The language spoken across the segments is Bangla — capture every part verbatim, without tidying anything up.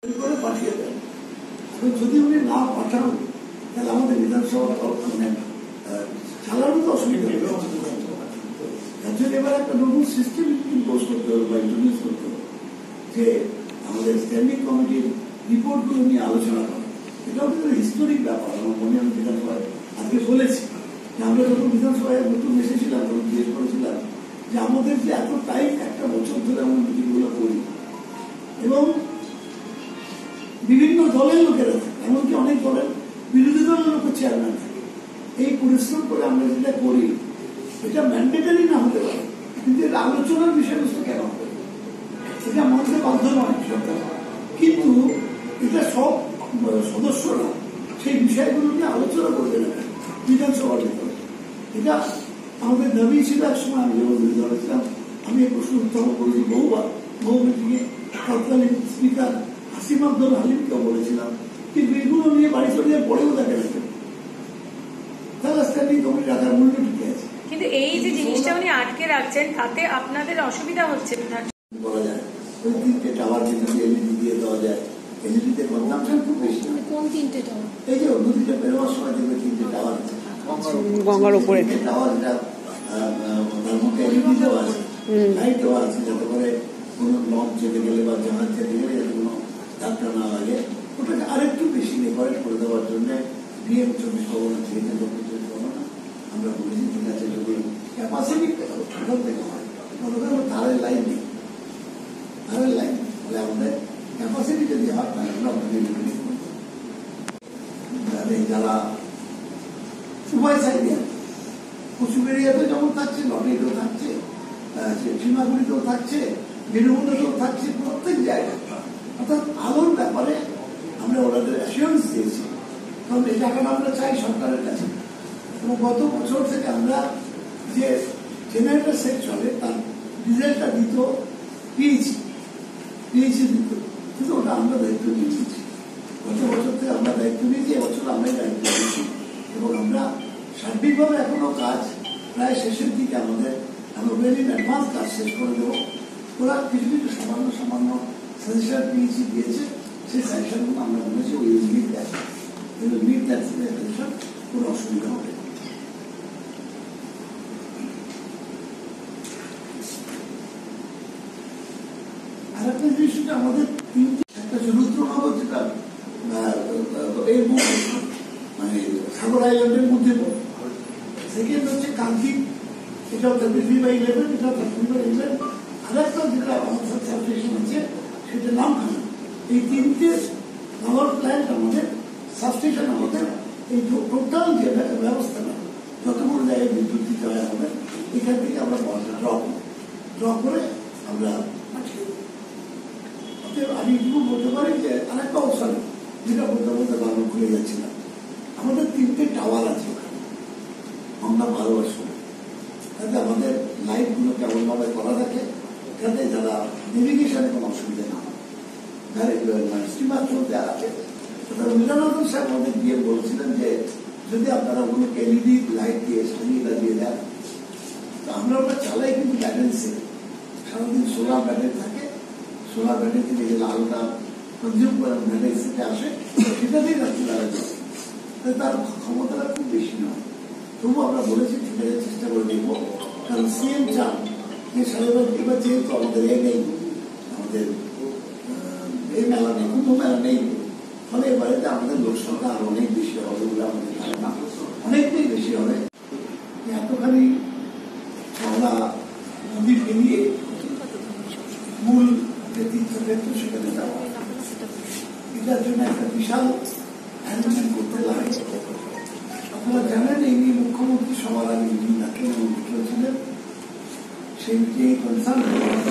পাঠিয়ে দেন। যদি উনি না পাঠান তাহলে আমাদের বিধানসভা চালানো তো অসুবিধা হবে। তার জন্য এবার একটা নতুন সিস্টেম ইম্পোজ করতে হবে বা ইন্ট্রোডিউস করতে হবে যে আমাদের স্ট্যান্ডিং কমিটির রিপোর্টগুলো নিয়ে আলোচনা করা। এটাও কিন্তু হিস্টোরিক ব্যাপার। আমার মনে আমি বিধানসভায় আজকে বলেছি যে আমরা যখন বিধানসভায় নতুন এসেছিলাম তখন জিজ্ঞেস করেছিলাম যে আমাদের যে এত টাইম একটা বছর ধরে আমরা মিটিংগুলো করি এবং বিভিন্ন দলের লোকেরা থাকে, এমনকি অনেক দলের বিরোধী দলের লোকের চেয়ারম্যান থাকে। এই পরিশ্রম করে আমরা যেটা করি এটা ম্যান্ডেটারি না হতে পারে, কিন্তু এটা আলোচনার বিষয়বস্তু কেন হবে? এটা মানুষের বাধ্য নয় সরকার, কিন্তু এটা সব সদস্যরা সেই বিষয়গুলো নিয়ে আলোচনা করবে না বিধানসভার ভিতরে। এটা আমাদের দাবি ছিল এক সময়। আমি যখন বিরোধী দলে ছিলাম আমি এই প্রশ্ন উত্থাপন করেছি বহুবার, বহু মিটিংয়ে তৎকালীন স্পিকার আসিম আব্দুল হালিমকেও বলেছিলাম, কিন্তু এগুলো নিয়ে বাড়ি চলে যায় পরেও দেখে রাখে। তাহলে স্ট্যান্ডিং কমিটি রাখার মূল্য টিকে আছে। কিন্তু এই যে জিনিসটা উনি আটকে রাখছেন তাতে আপনাদের অসুবিধা হচ্ছে বলা যায়। ওই তিনটে টাওয়ার যদি এলইডি দিয়ে দেওয়া যায়, এলইডিতে কনজাম্পশন খুব বেশি। কোন তিনটে টাওয়ার? এই যে নদীটা বেরোবার সময় দেখবে তিনটে টাওয়ার আছে গঙ্গার উপরে। টাওয়ার এটা তার মধ্যে এলইডি দেওয়া আছে, লাইট দেওয়া আছে, যাতে করে কোনো লঞ্চ যেতে গেলে বা জাহাজ যেতে গেলে যাতে কোনো ধাক্কা না লাগে। ওটাকে আরেকটু বেশি ডেকোরেট করে দেওয়ার জন্য ডিএম চব্বিশ পরগনা থেকে দক্ষিণ চব্বিশ পরগনা আমরা বলেছি ঠিক আছে, যদি ক্যাপাসিটি ওখান থেকে হয় ওখানে তারের লাইন নেই, তারের লাইন বলে আমাদের ক্যাপাসিটি যদি হয় তাহলে আমরা যারা উভয় সাইডে পশ্চিম এরিয়াতেও যেমন থাকছে, লটেতেও থাকছে, সীমাগুড়িতেও থাকছে, বীরভূমেতেও থাকছে, প্রত্যেক জায়গায়। অর্থাৎ আলোর ব্যাপারে আমরা ওনাদের অ্যাসিওরেন্স দিয়েছি, কারণ এই টাকাটা আমরা চাই সরকারের কাছে। এবং গত বছর থেকে আমরা যে জেনারেটর সেট চলে তার ডিজেলটা দিত পিএইচি পিএইচি দিত, কিন্তু ওটা আমরা দায়িত্ব নিয়েছি। গত বছর থেকে আমরা দায়িত্ব নিয়েছি, এবছর আমরাই দায়িত্ব নিয়েছি এবং আমরা সার্বিকভাবে এখনো কাজ প্রায় শেষের দিকে আমাদের আমরা ওয়েল ইন অ্যাডভান্স কাজ শেষ করে দেবো। ওরা কিছু কিছু সামান্য সামান্য সাজেশন পিএইচি দিয়েছে, সেই সাজেশনগুলো আমরা বলেছি ওই মিট দেয়, কিন্তু মিট দ্যাট সাজেশন কোনো অসুবিধা হবে। আর একটা জিনিসটা আমাদের একটা রুদ্রনগর যেটা এর মধ্যে মানে সাগর আইল্যান্ডের মধ্যে পড়ে, সেকেন্ড হচ্ছে কান্তি, এটাও থার্টি থ্রি বাই ইলেভেন, এটাও থার্টি থ্রি বাই ইলেভেন, আর একটা যেটা আমাদের সাবস্টেশন আছে সেটা নামখানা। এই তিনটে পাওয়ার প্ল্যান্ট আমাদের সাবস্টেশন আমাদের এই টোটাল যে ব্যবস্থাটা যতগুলো জায়গায় বিদ্যুৎ দিতে হয় আমাদের এখান থেকে আমরা ড্র ড্র করে আমরা পাঠিয়ে দেবো। আমি এটুকু বলতে পারি যে আরেকটা অপশন যেটা বলতে বলতে বারবার খুলে যাচ্ছিলাম, আমাদের তিনটে টাওয়ার আছে ওখানে, আমরা ভালোবাসি যাতে আমাদের লাইটগুলো কেমনভাবে করা থাকে, যাতে যারা নেভিগেশনে কোনো অসুবিধা না হয়, স্টিমার চলতে আছে। মিলানুদ্দিন সাহেব আমাদের গিয়ে বলছিলেন যে যদি আপনারা ওগুলোকে এলইডি লাইট দিয়ে সাজিয়ে দিয়ে দেন, তো আমরা ওটা চালাই কিন্তু ব্যাটারি সেট, সারাদিন সোলার ব্যাটারি থাকে, সোলার ব্যাটারি থেকে যে লালটা কনজিউম করে ব্যাটারি সেটে আসে সেটাতেই রাত্রি বেলা চলে, তার ক্ষমতাটা খুব বেশি নয়। তবু আমরা বলেছি ঠিক আছে চেষ্টা করে দেখবো, কারণ সিএম চান যে সাহেবের এবার যেহেতু আমাদের এ নেই, আমাদের এই মেলা নেই, কুম্ভ মেলা নেই, ফলে এবারেতে আমাদের লোক সংখ্যা আরো অনেক বেশি হবে বলে আমাদের ধারণা, অনেকটাই বেশি হবে। এতখানি আমরা নদী পেরিয়ে মূল যে তীর্থক্ষেত্র সেখানে যাওয়া, এটার জন্য একটা বিশাল অ্যারেঞ্জমেন্ট করতে লাগে। আপনারা জানেন এই নিয়ে মুখ্যমন্ত্রী সবার আগে মিটিং রাখেন এবং ছিলেন, সেই meeting concern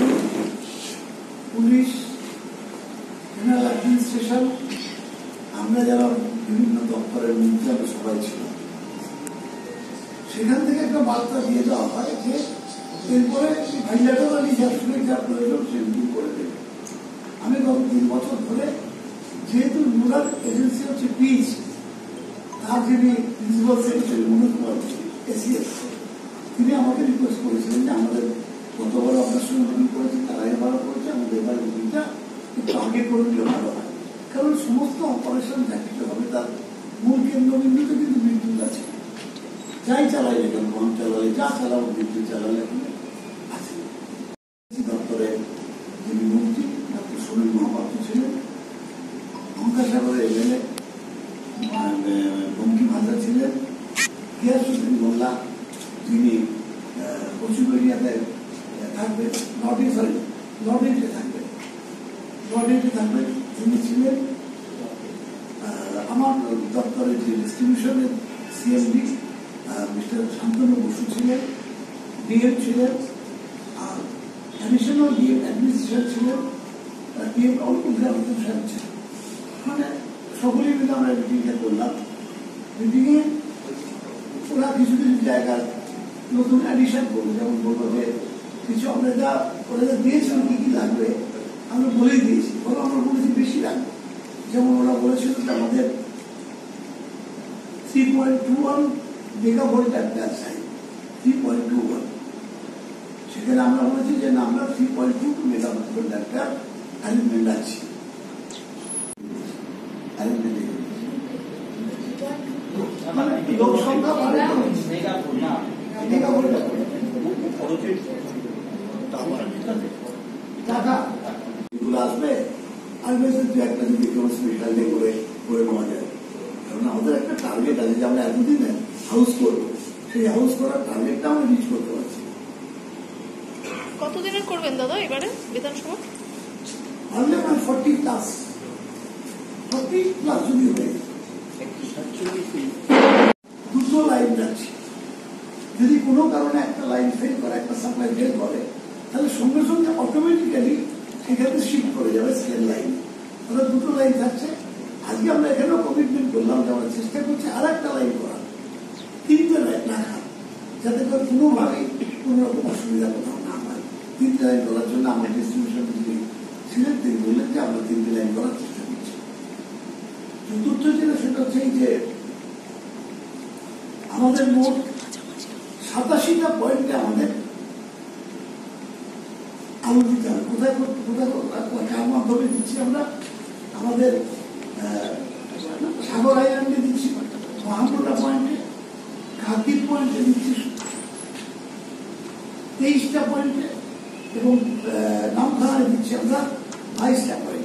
police, general administration, আমরা যারা বিভিন্ন দপ্তরের মন্ত্রী আমরা সবাই ছিলাম। সেখান থেকে একটা বার্তা দিয়ে দেওয়া হয় যে এরপরে বাইলাটারালি যা শুনে যা প্রয়োজন সেগুলি করে দেবে। আমি গত তিন বছর ধরে যেহেতু নোডাল এজেন্সি হচ্ছে পিএইচি, তার যিনি principal secretary Manoj Kumar ACS, তিনি আমাকে রিকোয়েস্ট করেছিলেন যে আমাদের কত বড় আপনার সঙ্গে মিটিং করেছি, তারা এবারও করেছে, আমাদের এবার মিটিংটা একটু আগে করে দিলে ভালো হয়। কেন্দ্রবিন্দুতে কিন্তু বিদ্যুৎ আছে, যাই চালাই না কেন, কম চালালে যা চালাবো বিদ্যুৎ চালালে আছে। দপ্তরে যিনি মন্ত্রী ডক্টর সুনীল মহাপাত্র ছিলেন, গঙ্গাসাগরের এমএলএ বঙ্কিম হাজরা ছিলেন, গিয়াসউদ্দিন মোল্লা যিনি পশ্চিমবঙ্গিয়াতে থাকবেন, নর্থ সরি নর্থ ইস্টে থাকবেন, নর্থ ইস্টে থাকবেন তিনি ছিলেন। আমার দপ্তরের যে ডিস্ট্রিবিউশনের সিএমডি মিস্টার শান্তনু বসু ছিলেন, ডিএম ছিলেন, আর অ্যাডিশনাল ডিএম অ্যাডমিনিস্ট্রেশন ছিলেন, ডিএম উদ্ঘাটন সাহেব ছিলেন। মানে সকলেই মিলে আমরা মিটিংটা করলাম। মিটিংয়ে ওরা কিছু কিছু জায়গার নতুন অ্যাডিশন করবো, যেমন বলবো যে কিছু আমরা যা ওরা যা দিয়েছিল কি কি লাগবে আমরা বলেই দিয়েছি, ওরা আমরা বলেছি বেশি লাগবে। যেমন ওরা বলেছিল যে আমাদের three point two one mega volt একটা চাই, থ্রি পয়েন্ট টু ওয়ান সেখানে আমরা বলেছি যে না আমরা three point two mega volt একটা অ্যারেঞ্জমেন্ট আছে। মানে লোক সংখ্যা বাড়ে টাকা এগুলো আসবে, আসবে দু একটা যদি কোনো স্পেশাল ডে করে করে নেওয়া যায়। কারণ আমাদের একটা টার্গেট আছে যে আমরা এতদিন হাউস করবো, সেই হাউস করার টার্গেটটা আমরা রিচ করতে পারছি। কতদিনের করবেন দাদা এবারে বিধানসভা? ভাবলে আমার ফর্টি প্লাস ফর্টি প্লাস যদি হয়ে দুটো লাইন যাচ্ছে, যদি কোনো কারণে একটা লাইন ফেল করে, একটা সাপ্লাই ফেল করে, তাহলে সঙ্গে সঙ্গে অটোমেটিক্যালি সেখানে শিফট করে যাবে সেকেন্ড লাইন। তাহলে দুটো লাইন থাকছে। আজকে আমরা এখানেও কমিটমেন্ট করলাম যে আমরা চেষ্টা করছি আর একটা লাইন করার, তিনটে লাইন রাখা, যাতে করে কোনোভাবেই কোনো রকম অসুবিধা কোথাও না হয়। তিনটে লাইন করার জন্য আমার ডিস্ট্রিবিউশন যিনি ছিলেন তিনি বললেন যে আমরা তিনটে লাইন করার চেষ্টা করছি। চতুর্থ যেটা সেটা হচ্ছে যে আমাদের মোট সাতাশিটা পয়েন্টে আমাদের আলু দিতে হবে। কোথায় কোথায় কার মাধ্যমে দিচ্ছি আমরা? আমাদের সাগর আইল্যান্ডে দিচ্ছি বাহান্নটা পয়েন্টে, খাতির পয়েন্টে দিচ্ছি তেইশটা পয়েন্টে, এবং নামখানায় দিচ্ছি আমরা বাইশটা পয়েন্ট।